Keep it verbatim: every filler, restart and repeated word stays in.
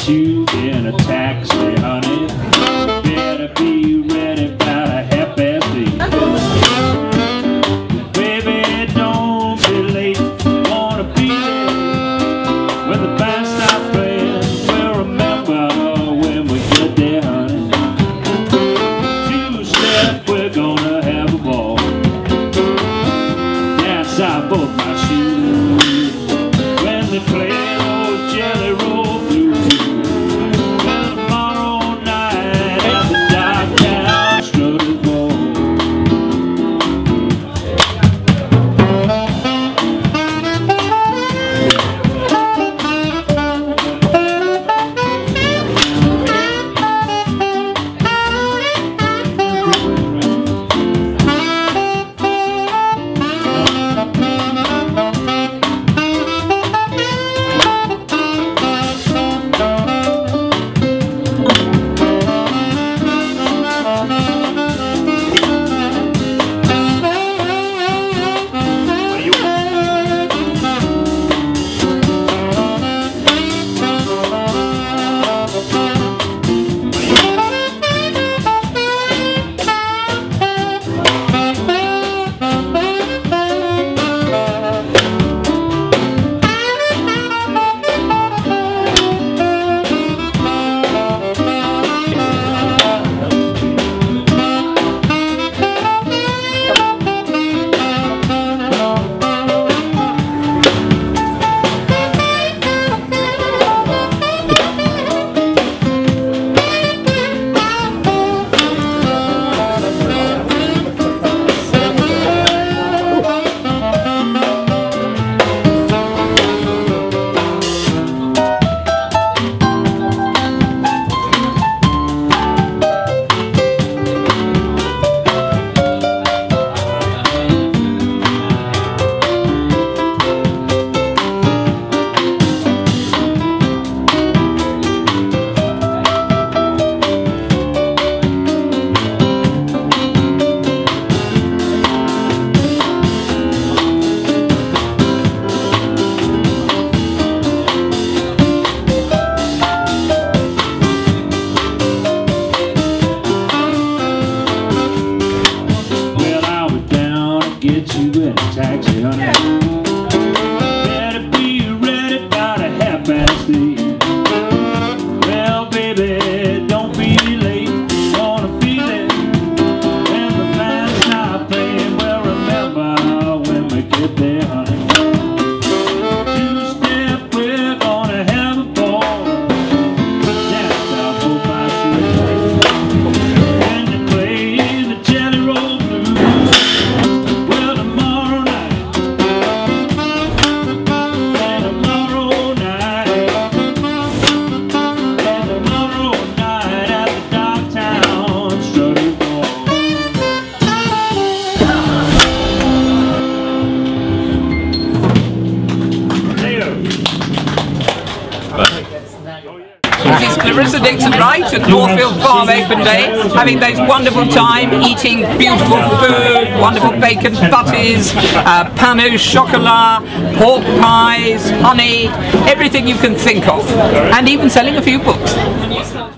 get you in a taxi, honey. Better be ready about a half past eight. Baby, don't be late. Wanna be there when the band stops playing. We'll remember when we get there, honey. Two step, we're gonna have a ball. Dance out both my shoes when they play those jelly roll blues. Get you in a taxi, honey. Better be ready about a half past eight. Well, baby, don't be late. Wanna be there when the band's not playing. Well, remember when we get there, honey. Two step, we're gonna have a ball. Dance out both my shoes when they play the jelly roll blues. This is Clarissa Dixon Wright at Northfield Farm Open Day, having those wonderful time, eating beautiful food, wonderful bacon butties, uh, pain au chocolat, pork pies, honey, everything you can think of, and even selling a few books.